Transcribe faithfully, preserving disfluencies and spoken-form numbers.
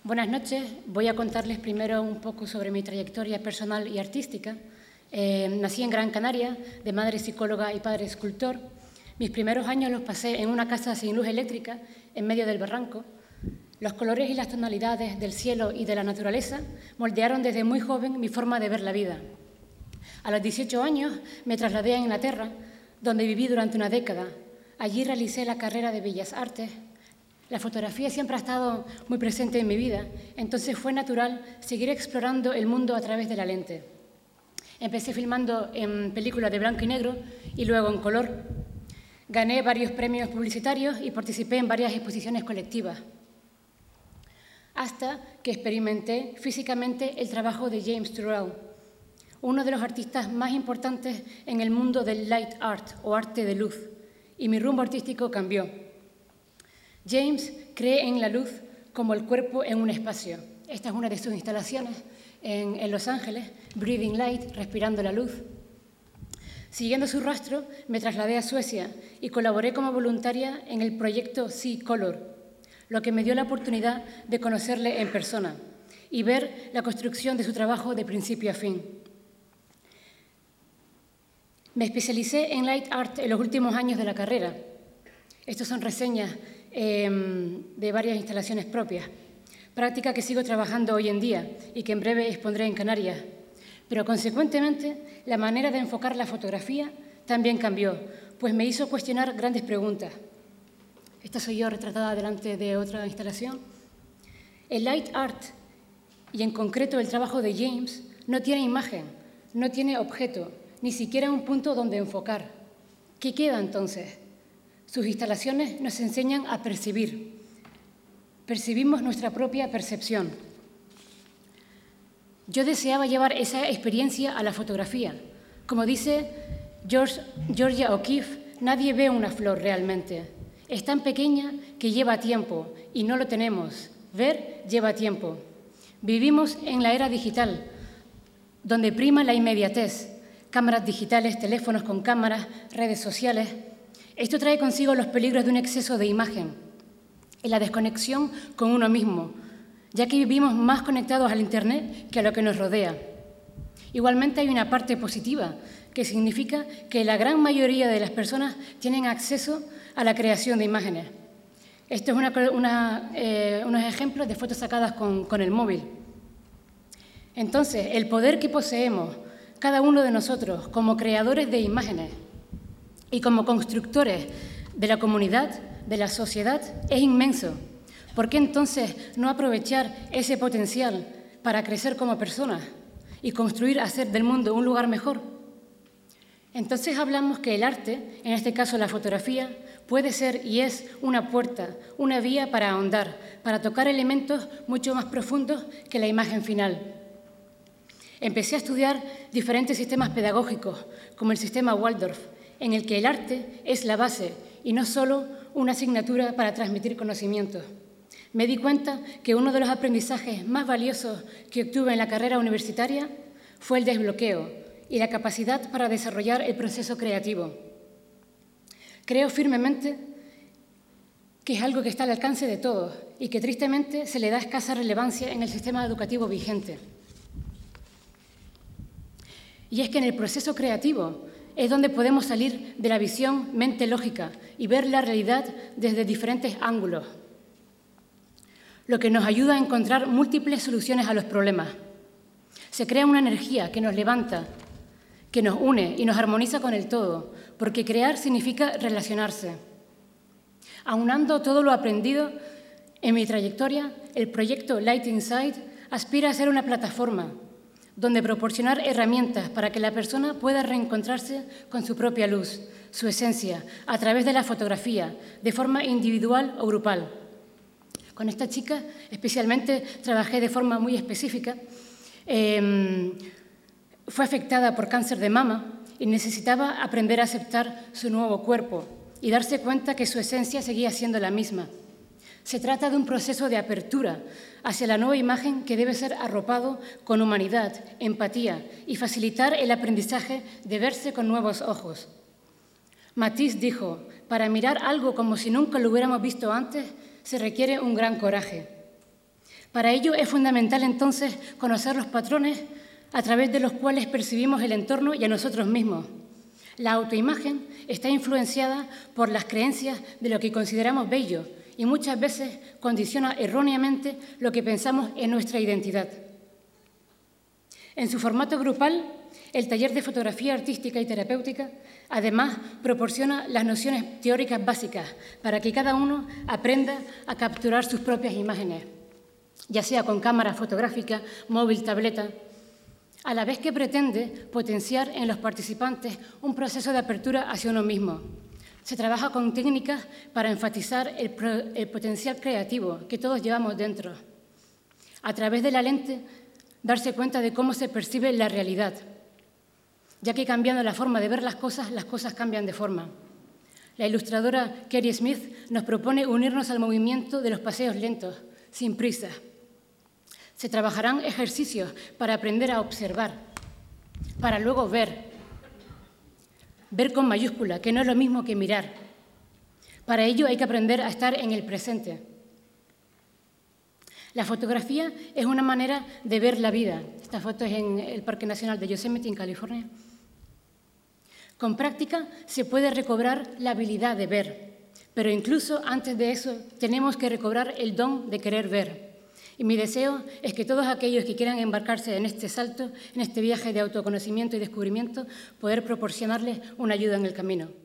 Buenas noches. Voy a contarles primero un poco sobre mi trayectoria personal y artística. Eh, nací en Gran Canaria, de madre psicóloga y padre escultor. Mis primeros años los pasé en una casa sin luz eléctrica, en medio del barranco. Los colores y las tonalidades del cielo y de la naturaleza moldearon desde muy joven mi forma de ver la vida. A los dieciocho años me trasladé a Inglaterra, donde viví durante una década. Allí realicé la carrera de Bellas Artes. La fotografía siempre ha estado muy presente en mi vida, entonces fue natural seguir explorando el mundo a través de la lente. Empecé filmando en películas de blanco y negro y luego en color. Gané varios premios publicitarios y participé en varias exposiciones colectivas, hasta que experimenté físicamente el trabajo de James Turrell, uno de los artistas más importantes en el mundo del light art o arte de luz, y mi rumbo artístico cambió. James cree en la luz como el cuerpo en un espacio. Esta es una de sus instalaciones en, en Los Ángeles, Breathing Light, respirando la luz. Siguiendo su rastro, me trasladé a Suecia y colaboré como voluntaria en el proyecto Sea Color, lo que me dio la oportunidad de conocerle en persona y ver la construcción de su trabajo de principio a fin. Me especialicé en light art en los últimos años de la carrera. Estos son reseñas eh, de varias instalaciones propias, práctica que sigo trabajando hoy en día y que en breve expondré en Canarias. Pero, consecuentemente, la manera de enfocar la fotografía también cambió, pues me hizo cuestionar grandes preguntas. Esta soy yo retratada delante de otra instalación. El light art, y en concreto el trabajo de James, no tiene imagen, no tiene objeto, ni siquiera un punto donde enfocar. ¿Qué queda entonces? Sus instalaciones nos enseñan a percibir. Percibimos nuestra propia percepción. Yo deseaba llevar esa experiencia a la fotografía. Como dice George, Georgia O'Keeffe, nadie ve una flor realmente. Es tan pequeña que lleva tiempo y no lo tenemos. Ver lleva tiempo. Vivimos en la era digital, donde prima la inmediatez. Cámaras digitales, teléfonos con cámaras, redes sociales. Esto trae consigo los peligros de un exceso de imagen y la desconexión con uno mismo, ya que vivimos más conectados al Internet que a lo que nos rodea. Igualmente hay una parte positiva, que significa que la gran mayoría de las personas tienen acceso a la creación de imágenes. Esto es una, una, eh, unos ejemplos de fotos sacadas con, con el móvil. Entonces, el poder que poseemos cada uno de nosotros como creadores de imágenes y como constructores de la comunidad, de la sociedad, es inmenso. ¿Por qué entonces no aprovechar ese potencial para crecer como personas y construir, hacer del mundo un lugar mejor? Entonces hablamos que el arte, en este caso la fotografía, puede ser y es una puerta, una vía para ahondar, para tocar elementos mucho más profundos que la imagen final. Empecé a estudiar diferentes sistemas pedagógicos, como el sistema Waldorf, en el que el arte es la base y no solo una asignatura para transmitir conocimientos. Me di cuenta que uno de los aprendizajes más valiosos que obtuve en la carrera universitaria fue el desbloqueo y la capacidad para desarrollar el proceso creativo. Creo firmemente que es algo que está al alcance de todos y que tristemente se le da escasa relevancia en el sistema educativo vigente. Y es que en el proceso creativo es donde podemos salir de la visión mente lógica y ver la realidad desde diferentes ángulos, lo que nos ayuda a encontrar múltiples soluciones a los problemas. Se crea una energía que nos levanta, que nos une y nos armoniza con el todo, porque crear significa relacionarse. Aunando todo lo aprendido en mi trayectoria, el proyecto Light Inside aspira a ser una plataforma donde proporcionar herramientas para que la persona pueda reencontrarse con su propia luz, su esencia, a través de la fotografía, de forma individual o grupal. Con esta chica, especialmente, trabajé de forma muy específica. Eh, fue afectada por cáncer de mama y necesitaba aprender a aceptar su nuevo cuerpo y darse cuenta que su esencia seguía siendo la misma. Se trata de un proceso de apertura hacia la nueva imagen que debe ser arropado con humanidad, empatía y facilitar el aprendizaje de verse con nuevos ojos. Matisse dijo, para mirar algo como si nunca lo hubiéramos visto antes, se requiere un gran coraje. Para ello es fundamental, entonces, conocer los patrones a través de los cuales percibimos el entorno y a nosotros mismos. La autoimagen está influenciada por las creencias de lo que consideramos bello y muchas veces condiciona erróneamente lo que pensamos en nuestra identidad. En su formato grupal, el taller de fotografía artística y terapéutica, además, proporciona las nociones teóricas básicas para que cada uno aprenda a capturar sus propias imágenes, ya sea con cámara fotográfica, móvil, tableta, a la vez que pretende potenciar en los participantes un proceso de apertura hacia uno mismo. Se trabaja con técnicas para enfatizar el, el potencial creativo que todos llevamos dentro. A través de la lente, darse cuenta de cómo se percibe la realidad, ya que cambiando la forma de ver las cosas, las cosas cambian de forma. La ilustradora Kerry Smith nos propone unirnos al movimiento de los paseos lentos, sin prisa. Se trabajarán ejercicios para aprender a observar, para luego ver, ver con mayúscula, que no es lo mismo que mirar. Para ello hay que aprender a estar en el presente. La fotografía es una manera de ver la vida. Esta foto es en el Parque Nacional de Yosemite, en California. Con práctica se puede recobrar la habilidad de ver, pero incluso antes de eso tenemos que recobrar el don de querer ver. Y mi deseo es que todos aquellos que quieran embarcarse en este salto, en este viaje de autoconocimiento y descubrimiento, poder proporcionarles una ayuda en el camino.